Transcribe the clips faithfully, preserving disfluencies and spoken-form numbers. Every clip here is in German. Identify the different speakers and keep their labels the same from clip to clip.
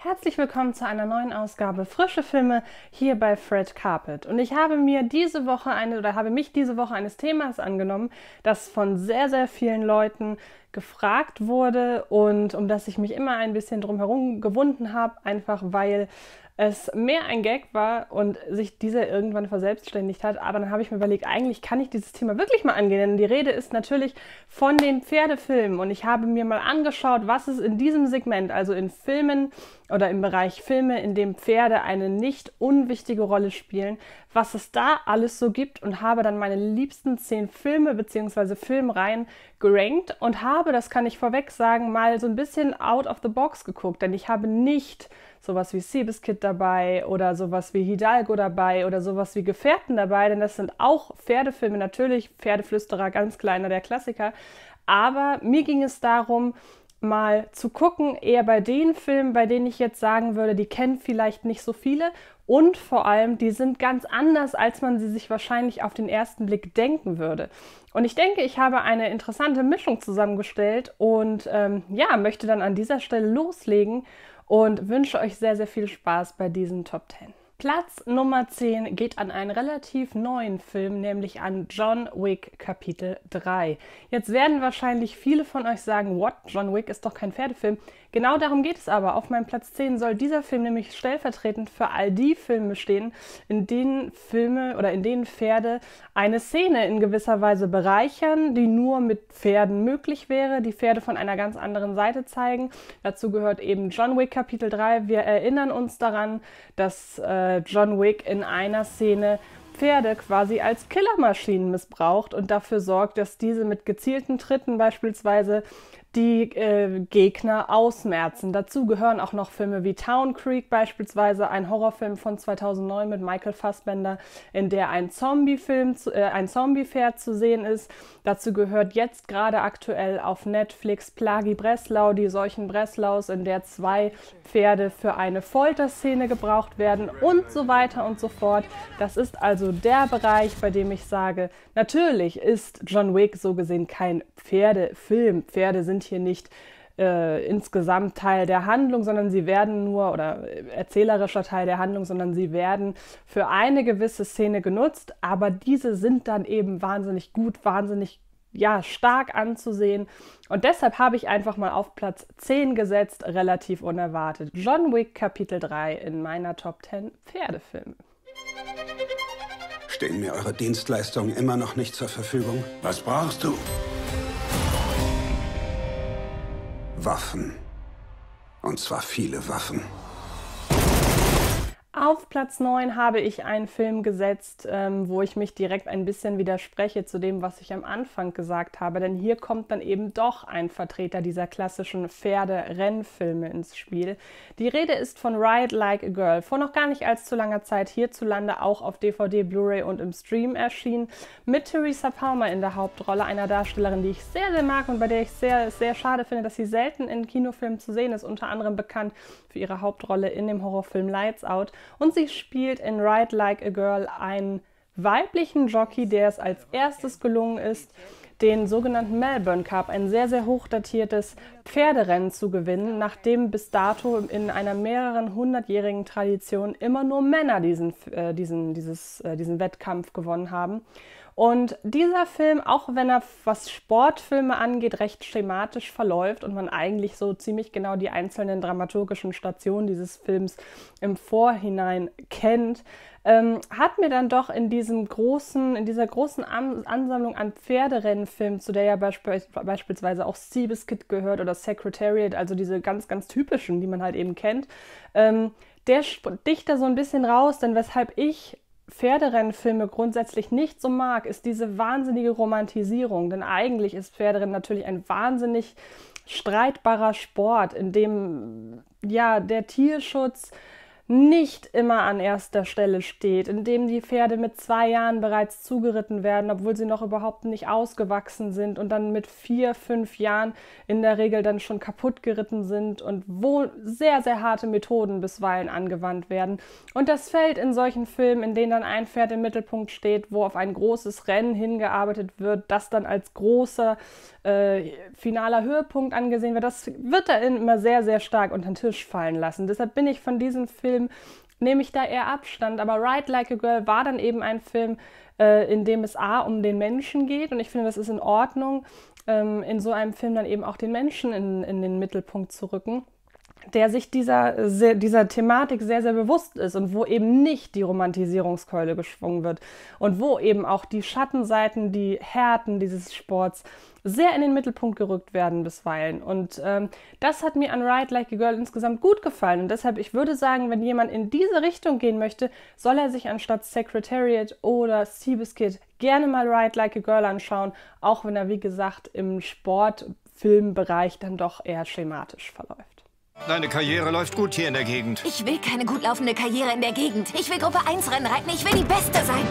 Speaker 1: Herzlich willkommen zu einer neuen Ausgabe Frische Filme hier bei Fred Carpet. Und ich habe mir diese Woche eine oder habe mich diese Woche eines Themas angenommen, das von sehr, sehr vielen Leuten gefragt wurde und um das ich mich immer ein bisschen drumherum gewunden habe, einfach weil es mehr ein Gag war und sich dieser irgendwann verselbstständigt hat. Aber dann habe ich mir überlegt, eigentlich kann ich dieses Thema wirklich mal angehen, denn die Rede ist natürlich von den Pferdefilmen. Und ich habe mir mal angeschaut, was es in diesem Segment, also in Filmen oder im Bereich Filme, in dem Pferde eine nicht unwichtige Rolle spielen, was es da alles so gibt und habe dann meine liebsten zehn Filme bzw. Filmreihen gerankt und habe, das kann ich vorweg sagen, mal so ein bisschen out of the box geguckt, denn ich habe nicht sowas wie Seabiscuit dabei oder sowas wie Hidalgo dabei oder sowas wie Gefährten dabei, denn das sind auch Pferdefilme, natürlich Pferdeflüsterer, ganz kleiner, der Klassiker, aber mir ging es darum, mal zu gucken, eher bei den Filmen, bei denen ich jetzt sagen würde, die kennen vielleicht nicht so viele und vor allem, die sind ganz anders, als man sie sich wahrscheinlich auf den ersten Blick denken würde. Und ich denke, ich habe eine interessante Mischung zusammengestellt und ähm, ja, möchte dann an dieser Stelle loslegen und wünsche euch sehr, sehr viel Spaß bei diesen Top zehn. Platz Nummer zehn geht an einen relativ neuen Film, nämlich an John Wick Kapitel drei. Jetzt werden wahrscheinlich viele von euch sagen, what? John Wick ist doch kein Pferdefilm. Genau darum geht es aber. Auf meinem Platz zehn soll dieser Film nämlich stellvertretend für all die Filme stehen, in denen Filme oder in denen Pferde eine Szene in gewisser Weise bereichern, die nur mit Pferden möglich wäre, die Pferde von einer ganz anderen Seite zeigen. Dazu gehört eben John Wick Kapitel drei. Wir erinnern uns daran, dass äh, John Wick in einer Szene Pferde quasi als Killermaschinen missbraucht und dafür sorgt, dass diese mit gezielten Tritten beispielsweise die äh, Gegner ausmerzen. Dazu gehören auch noch Filme wie Town Creek beispielsweise, ein Horrorfilm von zweitausendneun mit Michael Fassbender, in der ein Zombie-Film, äh, ein Zombie-Pferd zu sehen ist. Dazu gehört jetzt gerade aktuell auf Netflix Plagi Breslau, die Seuchen Breslaus, in der zwei Pferde für eine Folterszene gebraucht werden und so weiter und so fort. Das ist also der Bereich, bei dem ich sage, natürlich ist John Wick so gesehen kein Pferdefilm. Pferde sind hier nicht äh, insgesamt Teil der Handlung, sondern sie werden nur, oder erzählerischer Teil der Handlung, sondern sie werden für eine gewisse Szene genutzt, aber diese sind dann eben wahnsinnig gut, wahnsinnig ja, stark anzusehen. Und deshalb habe ich einfach mal auf Platz zehn gesetzt, relativ unerwartet. John Wick Kapitel drei in meiner Top zehn Pferdefilme.
Speaker 2: Stehen mir eure Dienstleistungen immer noch nicht zur Verfügung? Was brauchst du? Waffen. Und zwar viele Waffen.
Speaker 1: Auf Platz neun habe ich einen Film gesetzt, ähm, wo ich mich direkt ein bisschen widerspreche zu dem, was ich am Anfang gesagt habe. Denn hier kommt dann eben doch ein Vertreter dieser klassischen Pferde-Rennfilme ins Spiel. Die Rede ist von Ride Like a Girl. Vor noch gar nicht allzu langer Zeit hierzulande auch auf D V D, Blu-ray und im Stream erschienen. Mit Teresa Palmer in der Hauptrolle, einer Darstellerin, die ich sehr, sehr mag und bei der ich sehr, sehr schade finde, dass sie selten in Kinofilmen zu sehen ist. Unter anderem bekannt für ihre Hauptrolle in dem Horrorfilm Lights Out. Und sie spielt in Ride Like a Girl einen weiblichen Jockey, der es als erstes gelungen ist, den sogenannten Melbourne Cup, ein sehr, sehr hochdatiertes Pferderennen zu gewinnen, nachdem bis dato in einer mehreren hundertjährigen Tradition immer nur Männer diesen, äh, diesen, dieses, äh, diesen Wettkampf gewonnen haben. Und dieser Film, auch wenn er, was Sportfilme angeht, recht schematisch verläuft und man eigentlich so ziemlich genau die einzelnen dramaturgischen Stationen dieses Films im Vorhinein kennt, ähm, hat mir dann doch in diesem großen, in dieser großen An Ansammlung an Pferderennfilmen, zu der ja beisp beispielsweise auch Seabiscuit gehört oder Secretariat, also diese ganz, ganz typischen, die man halt eben kennt, ähm, der sticht da so ein bisschen raus, denn weshalb ich Pferderennfilme grundsätzlich nicht so mag, ist diese wahnsinnige Romantisierung. Denn eigentlich ist Pferderennen natürlich ein wahnsinnig streitbarer Sport, in dem ja der Tierschutz nicht immer an erster Stelle steht, in dem die Pferde mit zwei Jahren bereits zugeritten werden, obwohl sie noch überhaupt nicht ausgewachsen sind und dann mit vier, fünf Jahren in der Regel dann schon kaputt geritten sind und wo sehr, sehr harte Methoden bisweilen angewandt werden. Und das fällt in solchen Filmen, in denen dann ein Pferd im Mittelpunkt steht, wo auf ein großes Rennen hingearbeitet wird, das dann als großer äh, finaler Höhepunkt angesehen wird, das wird da immer sehr, sehr stark unter den Tisch fallen lassen. Deshalb bin ich von diesem Film nehme ich da eher Abstand, aber Ride Like a Girl war dann eben ein Film, äh, in dem es A um den Menschen geht und ich finde, das ist in Ordnung, ähm, in so einem Film dann eben auch den Menschen in, in den Mittelpunkt zu rücken, der sich dieser, sehr, dieser Thematik sehr, sehr bewusst ist und wo eben nicht die Romantisierungskeule geschwungen wird und wo eben auch die Schattenseiten, die Härten dieses Sports sehr in den Mittelpunkt gerückt werden bisweilen. Und ähm, das hat mir an Ride Like a Girl insgesamt gut gefallen. Und deshalb, ich würde sagen, wenn jemand in diese Richtung gehen möchte, soll er sich anstatt Secretariat oder Seabiscuit gerne mal Ride Like a Girl anschauen, auch wenn er, wie gesagt, im Sportfilmbereich dann doch eher schematisch verläuft.
Speaker 3: Deine Karriere läuft gut hier in der Gegend.
Speaker 4: Ich will keine gut laufende Karriere in der Gegend. Ich will Gruppe eins Rennen reiten. Ich will die Beste sein.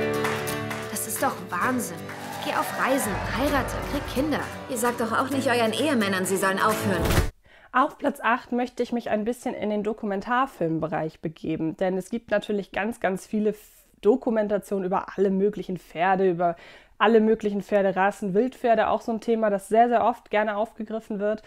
Speaker 5: Das ist doch Wahnsinn. Geh auf Reisen, heirate, krieg Kinder. Ihr sagt doch auch nicht euren Ehemännern, sie sollen aufhören.
Speaker 1: Auf Platz acht möchte ich mich ein bisschen in den Dokumentarfilmbereich begeben. Denn es gibt natürlich ganz, ganz viele Dokumentationen über alle möglichen Pferde, über alle möglichen Pferderassen, Wildpferde, auch so ein Thema, das sehr, sehr oft gerne aufgegriffen wird.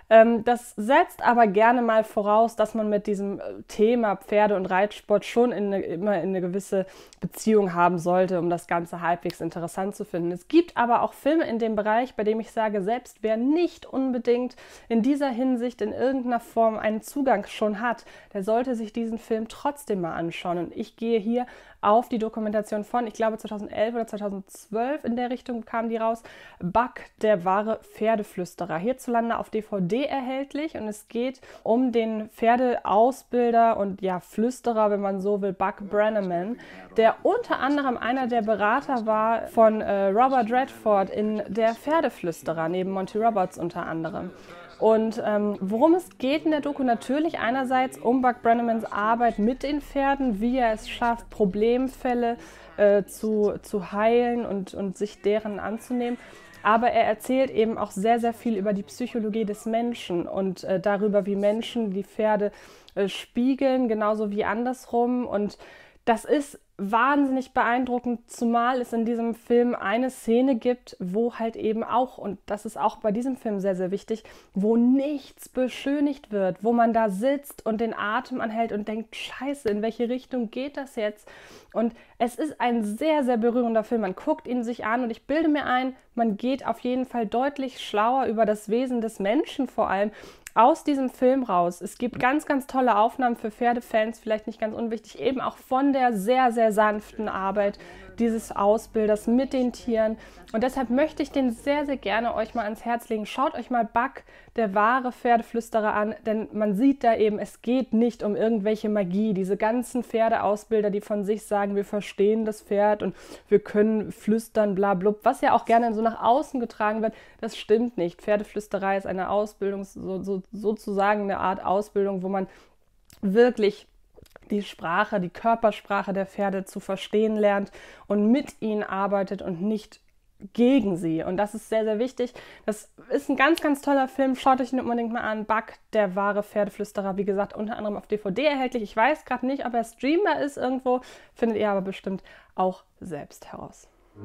Speaker 1: Das setzt aber gerne mal voraus, dass man mit diesem Thema Pferde- und Reitsport schon in eine, immer in eine gewisse Beziehung haben sollte, um das Ganze halbwegs interessant zu finden. Es gibt aber auch Filme in dem Bereich, bei dem ich sage, selbst wer nicht unbedingt in dieser Hinsicht in irgendeiner Form einen Zugang schon hat, der sollte sich diesen Film trotzdem mal anschauen. Und ich gehe hier auf die Dokumentation von, ich glaube zweitausendelf oder zweitausendzwölf in der Richtung kam die raus, Buck, der wahre Pferdeflüsterer, hierzulande auf D V D erhältlich und es geht um den Pferdeausbilder und ja Flüsterer, wenn man so will, Buck Brannaman, der unter anderem einer der Berater war von äh, Robert Redford in Der Pferdeflüsterer, neben Monty Roberts unter anderem. Und ähm, worum es geht in der Doku, natürlich einerseits um Buck Brannamans Arbeit mit den Pferden, wie er es schafft, Problemfälle äh, zu, zu heilen und, und sich deren anzunehmen. Aber er erzählt eben auch sehr, sehr viel über die Psychologie des Menschen und äh, darüber, wie Menschen die Pferde äh, spiegeln, genauso wie andersrum. Und das ist wahnsinnig beeindruckend, zumal es in diesem Film eine Szene gibt, wo halt eben auch, und das ist auch bei diesem Film sehr, sehr wichtig, wo nichts beschönigt wird, wo man da sitzt und den Atem anhält und denkt, scheiße, in welche Richtung geht das jetzt? Und es ist ein sehr, sehr berührender Film. Man guckt ihn sich an und ich bilde mir ein, man geht auf jeden Fall deutlich schlauer über das Wesen des Menschen vor allem aus diesem Film raus. Es gibt ganz, ganz tolle Aufnahmen für Pferdefans, vielleicht nicht ganz unwichtig, eben auch von der sehr, sehr sanften Arbeit dieses Ausbilders mit den Tieren. Und deshalb möchte ich den sehr, sehr gerne euch mal ans Herz legen. Schaut euch mal Buck, der wahre Pferdeflüsterer, an, denn man sieht da eben, es geht nicht um irgendwelche Magie. Diese ganzen Pferdeausbilder, die von sich sagen, wir verstehen das Pferd und wir können flüstern, bla blub, was ja auch gerne so nach außen getragen wird, das stimmt nicht. Pferdeflüsterei ist eine Ausbildung, so, so, sozusagen eine Art Ausbildung, wo man wirklich die Sprache, die Körpersprache der Pferde zu verstehen lernt und mit ihnen arbeitet und nicht gegen sie. Und das ist sehr, sehr wichtig. Das ist ein ganz, ganz toller Film. Schaut euch ihn unbedingt mal an. Buck, der wahre Pferdeflüsterer, wie gesagt, unter anderem auf D V D erhältlich. Ich weiß gerade nicht, ob er streambar ist irgendwo. Findet ihr aber bestimmt auch selbst heraus.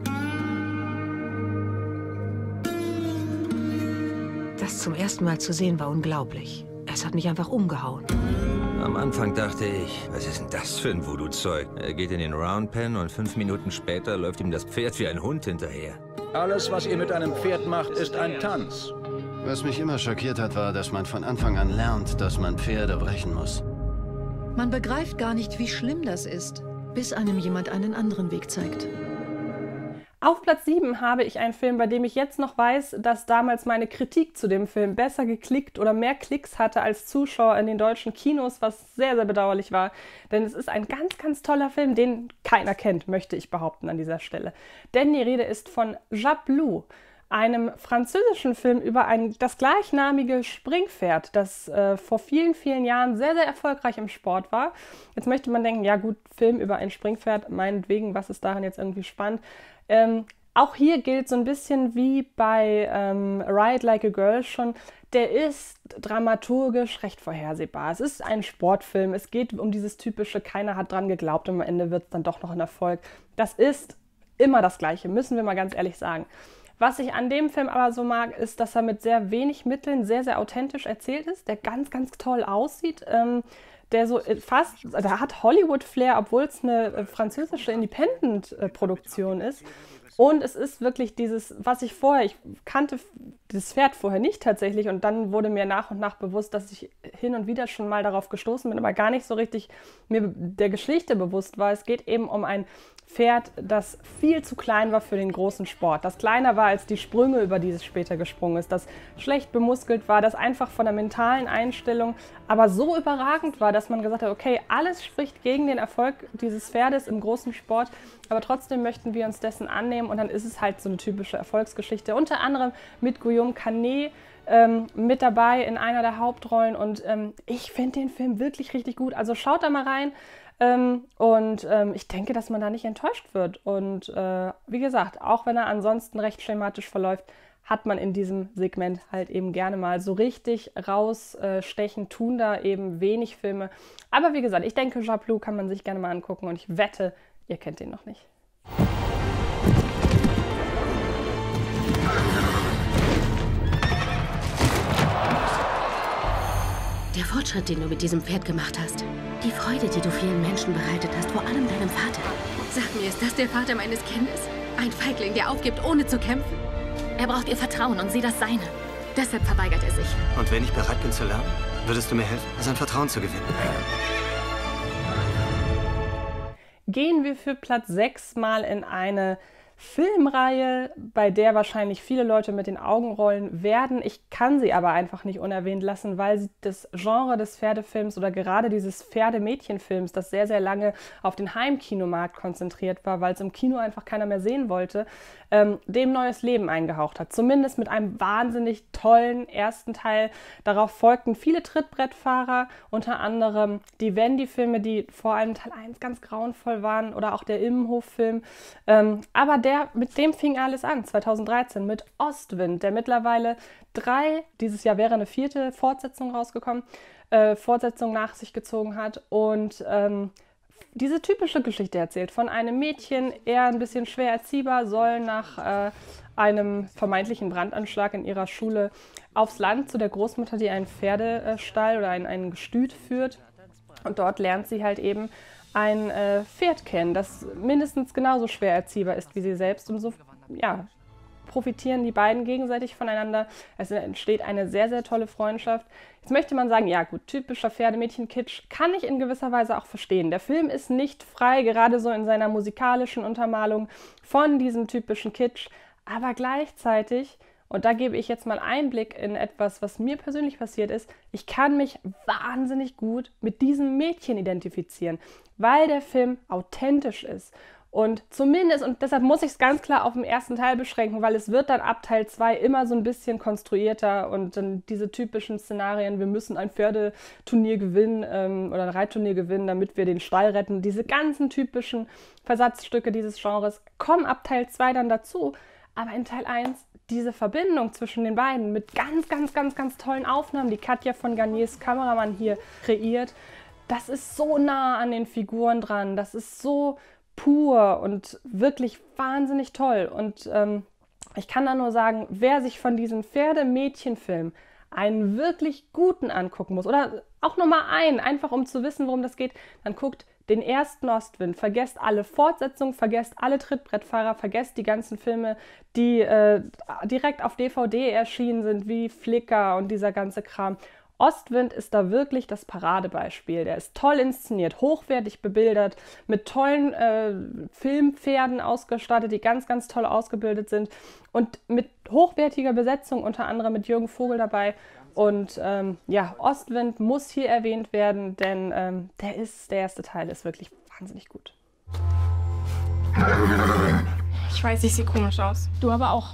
Speaker 6: Das zum ersten Mal zu sehen war unglaublich. Es hat mich einfach umgehauen.
Speaker 7: Am Anfang dachte ich, was ist denn das für ein Voodoo-Zeug? Er geht in den Roundpen und fünf Minuten später läuft ihm das Pferd wie ein Hund hinterher.
Speaker 8: Alles, was ihr mit einem Pferd macht, ist ein Tanz.
Speaker 9: Was mich immer schockiert hat, war, dass man von Anfang an lernt, dass man Pferde brechen muss.
Speaker 6: Man begreift gar nicht, wie schlimm das ist, bis einem jemand einen anderen Weg zeigt.
Speaker 1: Auf Platz sieben habe ich einen Film, bei dem ich jetzt noch weiß, dass damals meine Kritik zu dem Film besser geklickt oder mehr Klicks hatte als Zuschauer in den deutschen Kinos, was sehr, sehr bedauerlich war. Denn es ist ein ganz, ganz toller Film, den keiner kennt, möchte ich behaupten an dieser Stelle. Denn die Rede ist von Jap Blue. einem französischen Film über ein, das gleichnamige Springpferd, das äh, vor vielen, vielen Jahren sehr, sehr erfolgreich im Sport war. Jetzt möchte man denken, ja gut, Film über ein Springpferd, meinetwegen, was ist daran jetzt irgendwie spannend? Ähm, auch hier gilt so ein bisschen wie bei ähm, Ride Like a Girl schon, der ist dramaturgisch recht vorhersehbar. Es ist ein Sportfilm, es geht um dieses typische, keiner hat dran geglaubt und am Ende wird es dann doch noch ein Erfolg. Das ist immer das Gleiche, müssen wir mal ganz ehrlich sagen. Was ich an dem Film aber so mag, ist, dass er mit sehr wenig Mitteln sehr, sehr authentisch erzählt ist, der ganz, ganz toll aussieht, ähm, der so fast, da hat Hollywood-Flair, obwohl es eine französische Independent-Produktion ist. Und es ist wirklich dieses, was ich vorher, ich kannte das Pferd vorher nicht tatsächlich und dann wurde mir nach und nach bewusst, dass ich hin und wieder schon mal darauf gestoßen bin, aber gar nicht so richtig mir der Geschichte bewusst war. Es geht eben um ein Pferd, das viel zu klein war für den großen Sport, das kleiner war als die Sprünge, über die es später gesprungen ist, das schlecht bemuskelt war, das einfach von der mentalen Einstellung aber so überragend war, dass man gesagt hat, okay, alles spricht gegen den Erfolg dieses Pferdes im großen Sport, aber trotzdem möchten wir uns dessen annehmen und dann ist es halt so eine typische Erfolgsgeschichte, unter anderem mit Guillaume Canet ähm, mit dabei in einer der Hauptrollen und ähm, ich finde den Film wirklich richtig gut, also schaut da mal rein. Ähm, und ähm, ich denke, dass man da nicht enttäuscht wird. Und äh, wie gesagt, auch wenn er ansonsten recht schematisch verläuft, hat man in diesem Segment halt eben gerne mal so richtig rausstechen, tun da eben wenig Filme. Aber wie gesagt, ich denke, Japlou kann man sich gerne mal angucken und ich wette, ihr kennt den noch nicht.
Speaker 10: Der Fortschritt, den du mit diesem Pferd gemacht hast. Die Freude, die du vielen Menschen bereitet hast, vor allem deinem Vater. Sag mir, ist das der Vater meines Kindes? Ein Feigling, der aufgibt, ohne zu kämpfen?
Speaker 4: Er braucht ihr Vertrauen und sie das seine. Deshalb verweigert er sich.
Speaker 11: Und wenn ich bereit bin zu lernen, würdest du mir helfen, sein Vertrauen zu gewinnen?
Speaker 1: Gehen wir für Platz sechs mal in eine Filmreihe, bei der wahrscheinlich viele Leute mit den Augen rollen werden. Ich kann sie aber einfach nicht unerwähnt lassen, weil sie das Genre des Pferdefilms oder gerade dieses Pferdemädchenfilms, das sehr, sehr lange auf den Heimkinomarkt konzentriert war, weil es im Kino einfach keiner mehr sehen wollte, ähm, dem neues Leben eingehaucht hat. Zumindest mit einem wahnsinnig tollen ersten Teil. Darauf folgten viele Trittbrettfahrer, unter anderem die Wendy-Filme, die vor allem Teil eins ganz grauenvoll waren oder auch der Immenhof-Film. Ähm, aber Der, mit dem fing alles an, zweitausenddreizehn, mit Ostwind, der mittlerweile drei, dieses Jahr wäre eine vierte Fortsetzung rausgekommen, äh, Fortsetzung nach sich gezogen hat und ähm, diese typische Geschichte erzählt von einem Mädchen, eher ein bisschen schwer erziehbar, soll nach äh, einem vermeintlichen Brandanschlag in ihrer Schule aufs Land zu der Großmutter, die einen Pferdestall oder ein, ein Gestüt führt und dort lernt sie halt eben ein äh, Pferd kennen, das mindestens genauso schwer erziehbar ist wie sie selbst und so ja, profitieren die beiden gegenseitig voneinander. Es entsteht eine sehr, sehr tolle Freundschaft. Jetzt möchte man sagen, ja gut, typischer Pferdemädchen-Kitsch kann ich in gewisser Weise auch verstehen. Der Film ist nicht frei, gerade so in seiner musikalischen Untermalung von diesem typischen Kitsch, aber gleichzeitig, und da gebe ich jetzt mal Einblick in etwas, was mir persönlich passiert ist, ich kann mich wahnsinnig gut mit diesem Mädchen identifizieren, weil der Film authentisch ist. Und zumindest, und deshalb muss ich es ganz klar auf den ersten Teil beschränken, weil es wird dann ab Teil zwei immer so ein bisschen konstruierter und dann diese typischen Szenarien, wir müssen ein Pferdeturnier gewinnen ähm, oder ein Reitturnier gewinnen, damit wir den Stall retten. Diese ganzen typischen Versatzstücke dieses Genres kommen ab Teil zwei dann dazu, aber in Teil eins diese Verbindung zwischen den beiden mit ganz, ganz, ganz, ganz tollen Aufnahmen, die Katja von Garniers Kameramann hier kreiert, das ist so nah an den Figuren dran, das ist so pur und wirklich wahnsinnig toll. Und ähm, ich kann da nur sagen, wer sich von diesem Pferdemädchenfilm einen wirklich guten angucken muss, oder auch nur mal einen, einfach um zu wissen, worum das geht, dann guckt den ersten Ostwind, vergesst alle Fortsetzungen, vergesst alle Trittbrettfahrer, vergesst die ganzen Filme, die äh, direkt auf D V D erschienen sind, wie Flickr und dieser ganze Kram. Ostwind ist da wirklich das Paradebeispiel. Der ist toll inszeniert, hochwertig bebildert, mit tollen äh, Filmpferden ausgestattet, die ganz, ganz toll ausgebildet sind und mit hochwertiger Besetzung, unter anderem mit Jürgen Vogel dabei. Und ähm, ja, Ostwind muss hier erwähnt werden, denn ähm, der ist, der erste Teil ist wirklich wahnsinnig gut.
Speaker 12: Ich weiß, ich sehe komisch aus.
Speaker 13: Du aber auch.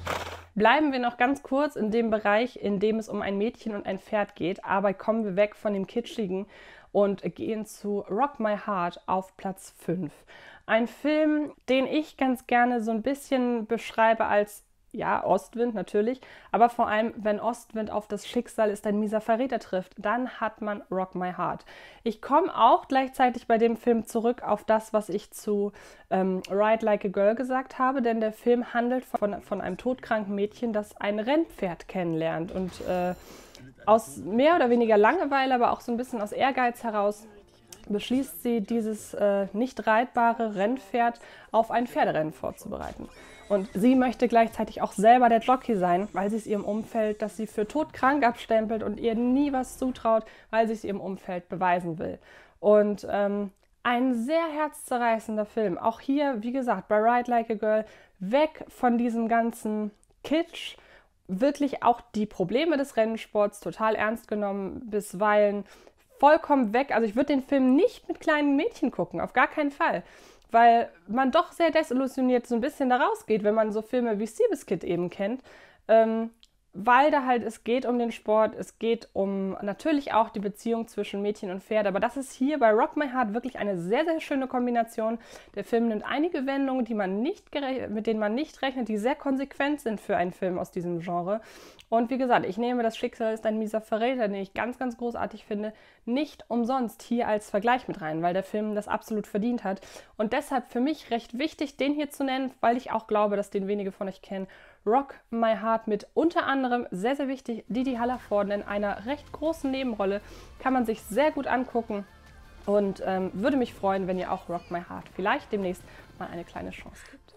Speaker 1: Bleiben wir noch ganz kurz in dem Bereich, in dem es um ein Mädchen und ein Pferd geht, aber kommen wir weg von dem Kitschigen und gehen zu Rock My Heart auf Platz fünf. Ein Film, den ich ganz gerne so ein bisschen beschreibe als, ja, Ostwind natürlich, aber vor allem, wenn Ostwind auf das Schicksal ist ein mieser Verräter trifft, dann hat man Rock My Heart. Ich komme auch gleichzeitig bei dem Film zurück auf das, was ich zu ähm, Ride Like a Girl gesagt habe, denn der Film handelt von, von einem todkranken Mädchen, das ein Rennpferd kennenlernt und äh, aus mehr oder weniger Langeweile, aber auch so ein bisschen aus Ehrgeiz heraus beschließt sie, dieses äh, nicht reitbare Rennpferd auf ein Pferderennen vorzubereiten. Und sie möchte gleichzeitig auch selber der Jockey sein, weil sie es ihrem Umfeld, das sie für todkrank abstempelt und ihr nie was zutraut, weil sie es ihrem Umfeld beweisen will. Und ähm, ein sehr herzzerreißender Film. Auch hier, wie gesagt, bei Ride Like a Girl, weg von diesem ganzen Kitsch, wirklich auch die Probleme des Rennsports total ernst genommen, bisweilen vollkommen weg. Also ich würde den Film nicht mit kleinen Mädchen gucken, auf gar keinen Fall. Weil man doch sehr desillusioniert so ein bisschen da rausgeht, wenn man so Filme wie Seabiscuit eben kennt. Ähm, weil da halt, es geht um den Sport, es geht um natürlich auch die Beziehung zwischen Mädchen und Pferd. Aber das ist hier bei Rock My Heart wirklich eine sehr, sehr schöne Kombination. Der Film nimmt einige Wendungen, die man nicht mit denen man nicht rechnet, die sehr konsequent sind für einen Film aus diesem Genre. Und wie gesagt, ich nehme Das Schicksal ist ein mieser Verräter, den ich ganz, ganz großartig finde, nicht umsonst hier als Vergleich mit rein, weil der Film das absolut verdient hat. Und deshalb für mich recht wichtig, den hier zu nennen, weil ich auch glaube, dass den wenige von euch kennen. Rock My Heart mit unter anderem, sehr, sehr wichtig, Didi Hallervorden in einer recht großen Nebenrolle. Kann man sich sehr gut angucken und ähm, würde mich freuen, wenn ihr auch Rock My Heart vielleicht demnächst mal eine kleine Chance gibt.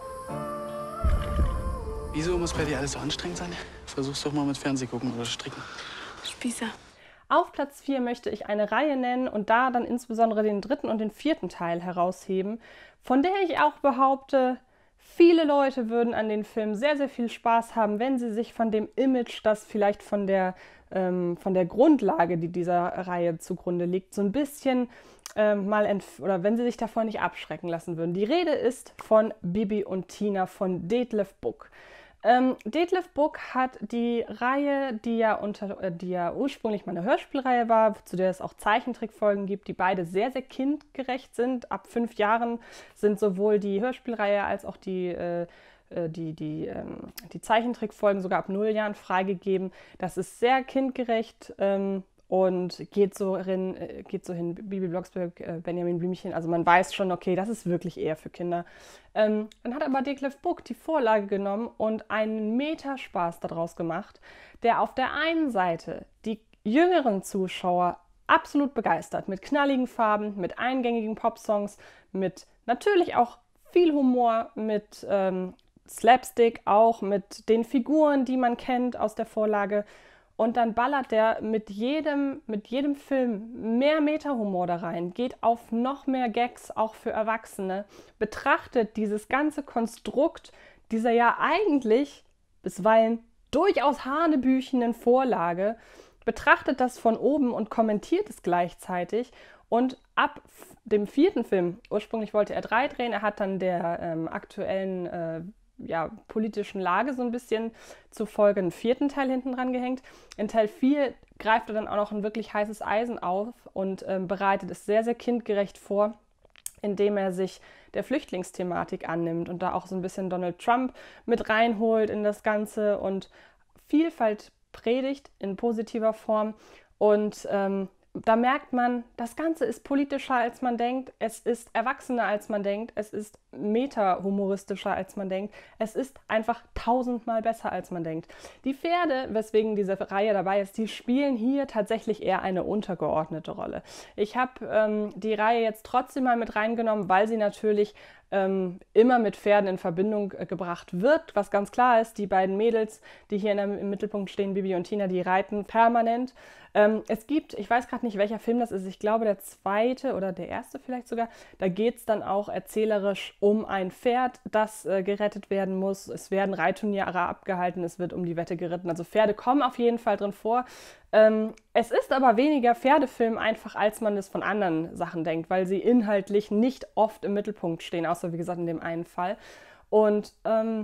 Speaker 12: Wieso muss bei dir alles so anstrengend sein? Versuch's doch mal mit Fernseh gucken oder stricken.
Speaker 10: Spießer.
Speaker 1: Auf Platz vier möchte ich eine Reihe nennen und da dann insbesondere den dritten und den vierten Teil herausheben, von der ich auch behaupte, viele Leute würden an den Film sehr, sehr viel Spaß haben, wenn sie sich von dem Image, das vielleicht von der, ähm, von der Grundlage, die dieser Reihe zugrunde liegt, so ein bisschen ähm, mal entf- oder wenn sie sich davon nicht abschrecken lassen würden. Die Rede ist von Bibi und Tina von Detlef Buck. Ähm, Detlef Buck hat die Reihe, die ja, unter, äh, die ja ursprünglich mal eine Hörspielreihe war, zu der es auch Zeichentrickfolgen gibt, die beide sehr, sehr kindgerecht sind. Ab fünf Jahren sind sowohl die Hörspielreihe als auch die, äh, die, die, ähm, die Zeichentrickfolgen sogar ab null Jahren freigegeben. Das ist sehr kindgerecht. Ähm, Und geht so hin, geht so hin, Bibi Blocksberg, Benjamin Blümchen, also man weiß schon, okay, das ist wirklich eher für Kinder. Ähm, dann hat aber Detlef Buck die Vorlage genommen und einen Meterspaß daraus gemacht, der auf der einen Seite die jüngeren Zuschauer absolut begeistert, mit knalligen Farben, mit eingängigen Popsongs, mit natürlich auch viel Humor, mit ähm, Slapstick, auch mit den Figuren, die man kennt aus der Vorlage. Und dann ballert der mit jedem, mit jedem Film mehr Meta-Humor da rein, geht auf noch mehr Gags, auch für Erwachsene, betrachtet dieses ganze Konstrukt dieser ja eigentlich bisweilen durchaus hanebüchenden Vorlage, betrachtet das von oben und kommentiert es gleichzeitig. Und ab dem vierten Film, ursprünglich wollte er drei drehen, er hat dann der ähm, aktuellen äh, ja, politischen Lage so ein bisschen zufolge einen vierten Teil hinten dran gehängt. In Teil vier greift er dann auch noch ein wirklich heißes Eisen auf und ähm, bereitet es sehr, sehr kindgerecht vor, indem er sich der Flüchtlingsthematik annimmt und da auch so ein bisschen Donald Trump mit reinholt in das Ganze und Vielfalt predigt in positiver Form. Und ähm, da merkt man, das Ganze ist politischer, als man denkt. Es ist erwachsener, als man denkt. Es ist meta-humoristischer, als man denkt. Es ist einfach tausendmal besser, als man denkt. Die Pferde, weswegen diese Reihe dabei ist, die spielen hier tatsächlich eher eine untergeordnete Rolle. Ich habe ähm, die Reihe jetzt trotzdem mal mit reingenommen, weil sie natürlich ähm, immer mit Pferden in Verbindung äh, gebracht wird. Was ganz klar ist, die beiden Mädels, die hier in der, im Mittelpunkt stehen, Bibi und Tina, die reiten permanent. Ähm, es gibt, ich weiß gerade nicht, welcher Film das ist, ich glaube der zweite oder der erste vielleicht sogar, da geht es dann auch erzählerisch um ein Pferd, das äh, gerettet werden muss. Es werden Reitturniere abgehalten, es wird um die Wette geritten. Also Pferde kommen auf jeden Fall drin vor. Ähm, es ist aber weniger Pferdefilm einfach, als man es von anderen Sachen denkt, weil sie inhaltlich nicht oft im Mittelpunkt stehen, außer wie gesagt in dem einen Fall. Und ähm,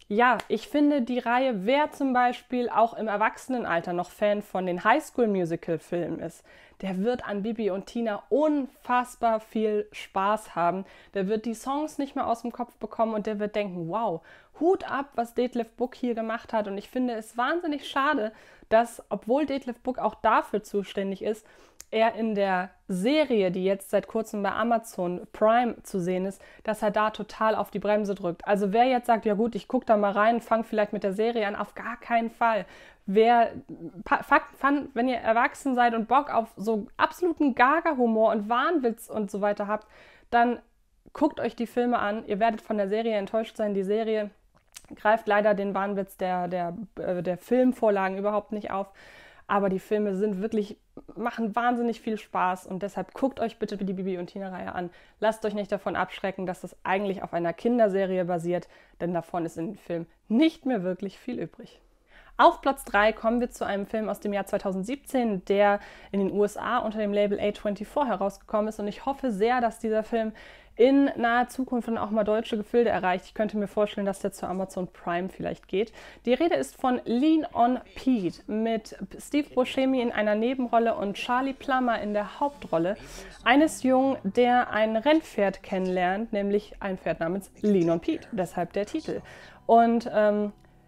Speaker 1: ja, ich finde die Reihe, wer zum Beispiel auch im Erwachsenenalter noch Fan von den Highschool-Musical-Filmen ist, der wird an Bibi und Tina unfassbar viel Spaß haben. Der wird die Songs nicht mehr aus dem Kopf bekommen und der wird denken, wow, Hut ab, was Detlef Buck hier gemacht hat. Und ich finde es wahnsinnig schade, dass, obwohl Detlef Buck auch dafür zuständig ist, er in der Serie, die jetzt seit kurzem bei Amazon Prime zu sehen ist, dass er da total auf die Bremse drückt. Also wer jetzt sagt, ja gut, ich gucke da mal rein, fange vielleicht mit der Serie an, auf gar keinen Fall. Wer, Fakt, fand, wenn ihr erwachsen seid und Bock auf so absoluten Gaga-Humor und Wahnwitz und so weiter habt, dann guckt euch die Filme an. Ihr werdet von der Serie enttäuscht sein. Die Serie greift leider den Wahnwitz der, der, der Filmvorlagen überhaupt nicht auf. Aber die Filme sind wirklich, machen wahnsinnig viel Spaß und deshalb guckt euch bitte die Bibi und Tina-Reihe an. Lasst euch nicht davon abschrecken, dass das eigentlich auf einer Kinderserie basiert, denn davon ist in dem Film nicht mehr wirklich viel übrig. Auf Platz drei kommen wir zu einem Film aus dem Jahr zweitausendsiebzehn, der in den U S A unter dem Label A vierundzwanzig herausgekommen ist und ich hoffe sehr, dass dieser Film in naher Zukunft dann auch mal deutsche Gefilde erreicht. Ich könnte mir vorstellen, dass der zu Amazon Prime vielleicht geht. Die Rede ist von Lean on Pete mit Steve Buscemi in einer Nebenrolle und Charlie Plummer in der Hauptrolle. Eines Jungen, der ein Rennpferd kennenlernt, nämlich ein Pferd namens Lean on Pete, deshalb der Titel. Und ähm,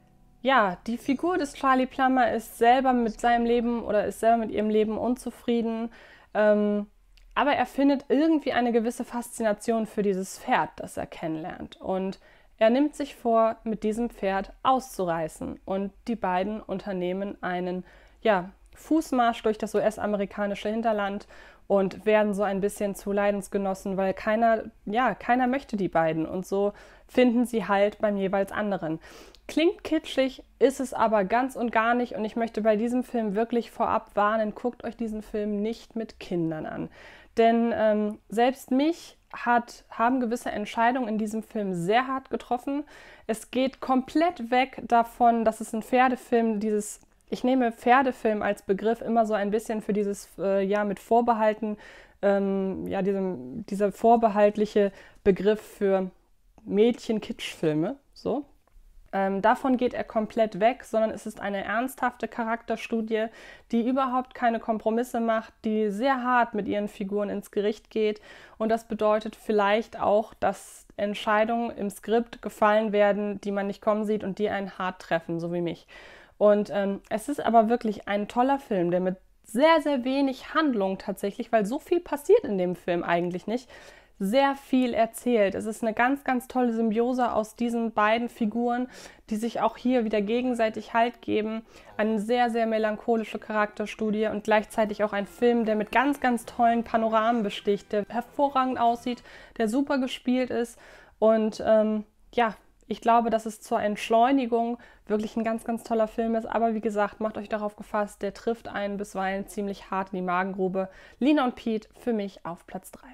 Speaker 1: ja, die Figur des Charlie Plummer ist selber mit seinem Leben oder ist selber mit ihrem Leben unzufrieden. Ähm, Aber er findet irgendwie eine gewisse Faszination für dieses Pferd, das er kennenlernt. Und er nimmt sich vor, mit diesem Pferd auszureißen. Und die beiden unternehmen einen ja, Fußmarsch durch das U S-amerikanische Hinterland und werden so ein bisschen zu Leidensgenossen, weil keiner, ja, keiner möchte die beiden. Und so finden sie Halt beim jeweils anderen. Klingt kitschig, ist es aber ganz und gar nicht. Und ich möchte bei diesem Film wirklich vorab warnen, guckt euch diesen Film nicht mit Kindern an. Denn ähm, selbst mich hat, haben gewisse Entscheidungen in diesem Film sehr hart getroffen. Es geht komplett weg davon, dass es ein Pferdefilm, dieses, ich nehme Pferdefilm als Begriff immer so ein bisschen für dieses, äh, ja, mit Vorbehalten, ähm, ja, diesem, dieser vorbehaltliche Begriff für Mädchen-Kitsch-Filme, so. Ähm, davon geht er komplett weg, sondern es ist eine ernsthafte Charakterstudie, die überhaupt keine Kompromisse macht, die sehr hart mit ihren Figuren ins Gericht geht. Und das bedeutet vielleicht auch, dass Entscheidungen im Skript gefallen werden, die man nicht kommen sieht und die einen hart treffen, so wie mich. Und ähm, es ist aber wirklich ein toller Film, der mit sehr, sehr wenig Handlung tatsächlich, weil so viel passiert in dem Film eigentlich nicht, sehr viel erzählt. Es ist eine ganz, ganz tolle Symbiose aus diesen beiden Figuren, die sich auch hier wieder gegenseitig Halt geben. Eine sehr, sehr melancholische Charakterstudie und gleichzeitig auch ein Film, der mit ganz, ganz tollen Panoramen besticht, der hervorragend aussieht, der super gespielt ist. Und ähm, ja, ich glaube, dass es zur Entschleunigung wirklich ein ganz, ganz toller Film ist. Aber wie gesagt, macht euch darauf gefasst, der trifft einen bisweilen ziemlich hart in die Magengrube. Lean on Pete für mich auf Platz drei.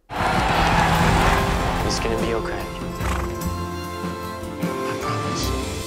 Speaker 11: It's gonna be okay.
Speaker 12: I promise.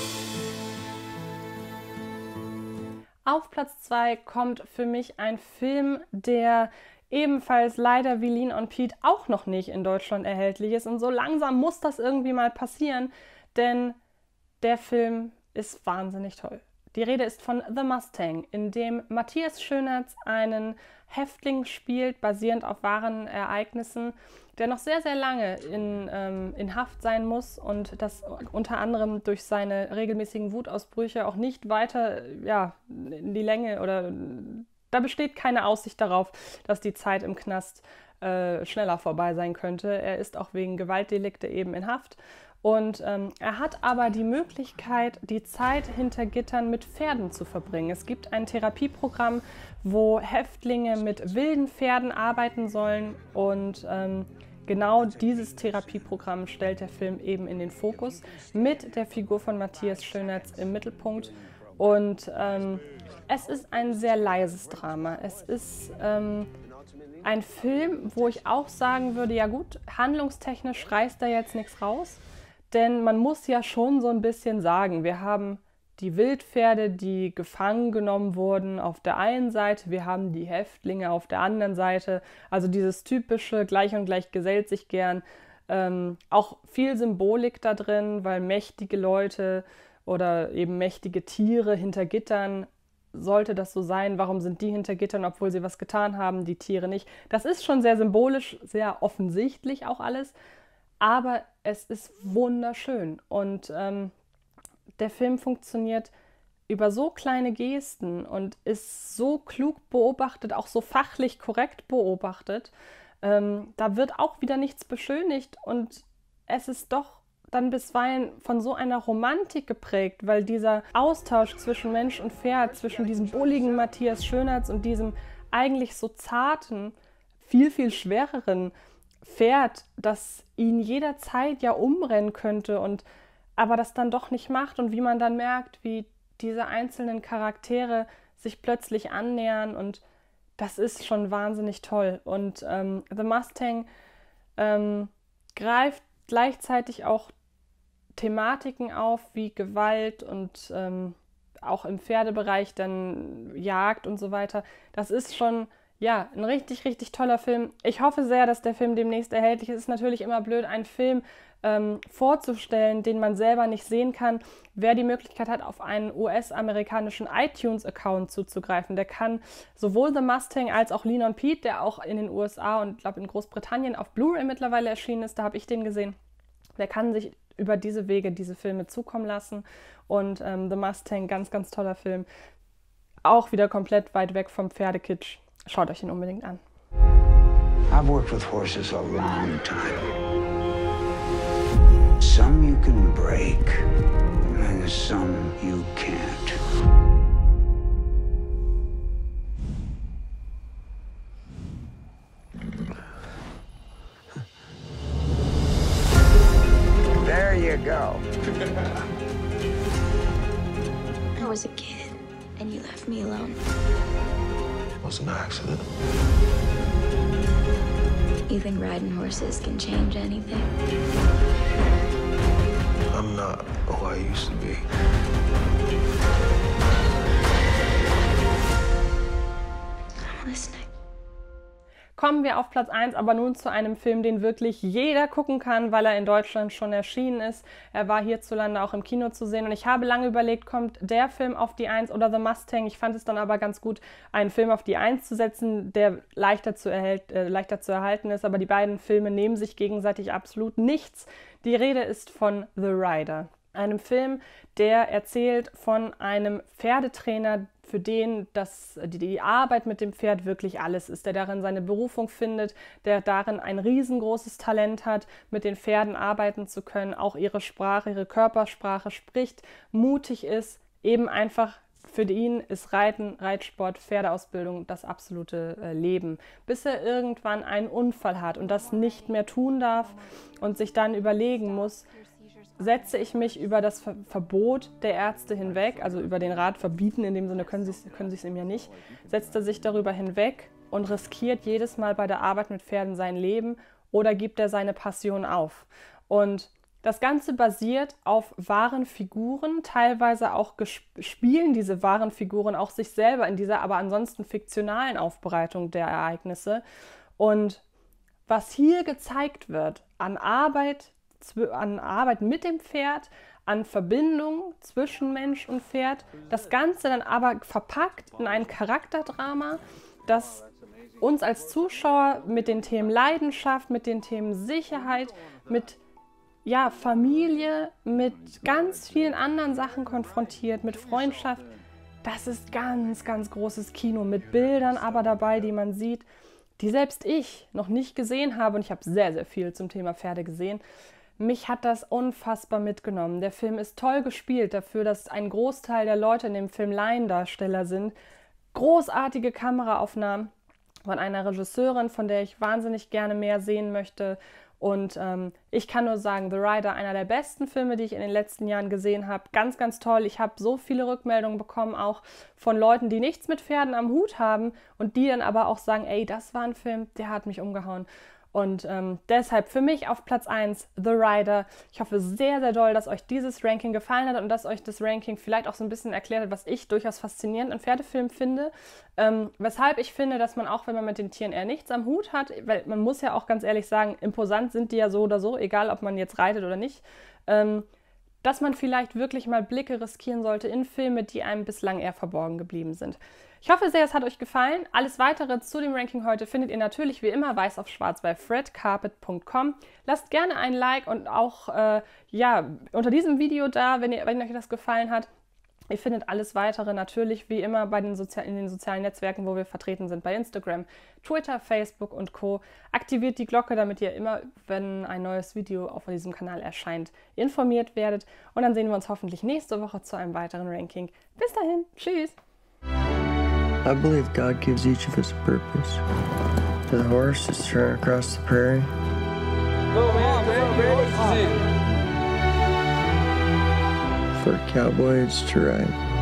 Speaker 1: Auf Platz zwei kommt für mich ein Film, der ebenfalls leider wie Lean on Pete auch noch nicht in Deutschland erhältlich ist. Und so langsam muss das irgendwie mal passieren, denn der Film ist wahnsinnig toll. Die Rede ist von The Mustang, in dem Matthias Schönertz einen Häftling spielt, basierend auf wahren Ereignissen, der noch sehr, sehr lange in, ähm, in Haft sein muss und das unter anderem durch seine regelmäßigen Wutausbrüche auch nicht weiter ja, in die Länge oder da besteht keine Aussicht darauf, dass die Zeit im Knast äh, schneller vorbei sein könnte. Er ist auch wegen Gewaltdelikte eben in Haft. Und ähm, er hat aber die Möglichkeit, die Zeit hinter Gittern mit Pferden zu verbringen. Es gibt ein Therapieprogramm, wo Häftlinge mit wilden Pferden arbeiten sollen. Und ähm, genau dieses Therapieprogramm stellt der Film eben in den Fokus mit der Figur von Matthias Schönertz im Mittelpunkt. Und ähm, es ist ein sehr leises Drama. Es ist ähm, ein Film, wo ich auch sagen würde, ja gut, handlungstechnisch reißt da jetzt nichts raus. Denn man muss ja schon so ein bisschen sagen, wir haben die Wildpferde, die gefangen genommen wurden auf der einen Seite, wir haben die Häftlinge auf der anderen Seite. Also dieses typische gleich und gleich gesellt sich gern Ähm, auch viel Symbolik da drin, weil mächtige Leute oder eben mächtige Tiere hinter Gittern, sollte das so sein, warum sind die hinter Gittern, obwohl sie was getan haben, die Tiere nicht. Das ist schon sehr symbolisch, sehr offensichtlich auch alles, aber es ist wunderschön und ähm, der Film funktioniert über so kleine Gesten und ist so klug beobachtet, auch so fachlich korrekt beobachtet. Ähm, da wird auch wieder nichts beschönigt und es ist doch dann bisweilen von so einer Romantik geprägt, weil dieser Austausch zwischen Mensch und Pferd, zwischen diesem bulligen Matthias Schönertz und diesem eigentlich so zarten, viel, viel schwereren Pferd, das ihn jederzeit ja umrennen könnte und aber das dann doch nicht macht und wie man dann merkt, wie diese einzelnen Charaktere sich plötzlich annähern und das ist schon wahnsinnig toll. Und ähm, The Mustang ähm, greift gleichzeitig auch Thematiken auf wie Gewalt und ähm, auch im Pferdebereich dann Jagd und so weiter. Das ist schon ja ein richtig, richtig toller Film. Ich hoffe sehr, dass der Film demnächst erhältlich ist. Es ist natürlich immer blöd, einen Film ähm, vorzustellen, den man selber nicht sehen kann. Wer die Möglichkeit hat, auf einen U S-amerikanischen iTunes-Account zuzugreifen, der kann sowohl The Mustang als auch Lean on Pete, der auch in den U S A und ich glaube in Großbritannien auf Blu-ray mittlerweile erschienen ist, da habe ich den gesehen, der kann sich über diese Wege diese Filme zukommen lassen. Und ähm, The Mustang, ganz, ganz toller Film. Auch wieder komplett weit weg vom Pferdekitsch. Schaut euch ihn unbedingt an.
Speaker 13: I've worked with horses a long time. Some you can break, and some you can't. There you go.
Speaker 14: I was a kid, and you left me alone.
Speaker 15: It was an accident.
Speaker 14: You think riding horses can change anything?
Speaker 15: I'm not who I used to be.
Speaker 14: I'm listening.
Speaker 1: Kommen wir auf Platz eins, aber nun zu einem Film, den wirklich jeder gucken kann, weil er in Deutschland schon erschienen ist. Er war hierzulande auch im Kino zu sehen und ich habe lange überlegt, kommt der Film auf die eins oder The Mustang. Ich fand es dann aber ganz gut, einen Film auf die eins zu setzen, der leichter zu, erhält, äh, leichter zu erhalten ist, aber die beiden Filme nehmen sich gegenseitig absolut nichts. Die Rede ist von The Rider, einem Film, der erzählt von einem Pferdetrainer, für den das, die, die Arbeit mit dem Pferd wirklich alles ist, der darin seine Berufung findet, der darin ein riesengroßes Talent hat, mit den Pferden arbeiten zu können, auch ihre Sprache, ihre Körpersprache spricht, mutig ist, eben einfach für ihn ist Reiten, Reitsport, Pferdeausbildung das absolute äh, Leben, bis er irgendwann einen Unfall hat und das nicht mehr tun darf und sich dann überlegen muss, setze ich mich über das Ver- Verbot der Ärzte hinweg, also über den Rat verbieten, in dem Sinne können sie können es ihm ja nicht, setzt er sich darüber hinweg und riskiert jedes Mal bei der Arbeit mit Pferden sein Leben oder gibt er seine Passion auf. Und das Ganze basiert auf wahren Figuren, teilweise auch gesp- spielen diese wahren Figuren auch sich selber in dieser aber ansonsten fiktionalen Aufbereitung der Ereignisse. Und was hier gezeigt wird an Arbeit, an Arbeit mit dem Pferd, an Verbindung zwischen Mensch und Pferd. Das Ganze dann aber verpackt in ein Charakterdrama, das uns als Zuschauer mit den Themen Leidenschaft, mit den Themen Sicherheit, mit ja, Familie, mit ganz vielen anderen Sachen konfrontiert, mit Freundschaft. Das ist ganz, ganz großes Kino mit Bildern aber dabei, die man sieht, die selbst ich noch nicht gesehen habe. Und ich habe sehr, sehr viel zum Thema Pferde gesehen. Mich hat das unfassbar mitgenommen. Der Film ist toll gespielt dafür, dass ein Großteil der Leute in dem Film Laiendarsteller sind. Großartige Kameraaufnahmen von einer Regisseurin, von der ich wahnsinnig gerne mehr sehen möchte. Und ähm, ich kann nur sagen, The Rider, einer der besten Filme, die ich in den letzten Jahren gesehen habe. Ganz, ganz toll. Ich habe so viele Rückmeldungen bekommen, auch von Leuten, die nichts mit Pferden am Hut haben und die dann aber auch sagen, ey, das war ein Film, der hat mich umgehauen. Und ähm, deshalb für mich auf Platz eins The Rider. Ich hoffe sehr, sehr doll, dass euch dieses Ranking gefallen hat und dass euch das Ranking vielleicht auch so ein bisschen erklärt hat, was ich durchaus faszinierend an Pferdefilmen finde. Ähm, weshalb ich finde, dass man auch, wenn man mit den Tieren eher nichts am Hut hat, weil man muss ja auch ganz ehrlich sagen, imposant sind die ja so oder so, egal ob man jetzt reitet oder nicht, ähm, dass man vielleicht wirklich mal Blicke riskieren sollte in Filme, die einem bislang eher verborgen geblieben sind. Ich hoffe sehr, es hat euch gefallen. Alles Weitere zu dem Ranking heute findet ihr natürlich wie immer weiß auf schwarz bei fred carpet punkt com. Lasst gerne ein Like und auch äh, ja, unter diesem Video da, wenn, ihr, wenn euch das gefallen hat. Ihr findet alles Weitere natürlich wie immer bei den Sozi- in den sozialen Netzwerken, wo wir vertreten sind, bei Instagram, Twitter, Facebook und Co. Aktiviert die Glocke, damit ihr immer, wenn ein neues Video auf diesem Kanal erscheint, informiert werdet. Und dann sehen wir uns hoffentlich nächste Woche zu einem weiteren Ranking. Bis dahin, tschüss!
Speaker 16: I believe God gives each of us a purpose. For the horse, it's to run across the prairie.
Speaker 17: Go, man, baby,
Speaker 16: For a cowboy, it's to ride.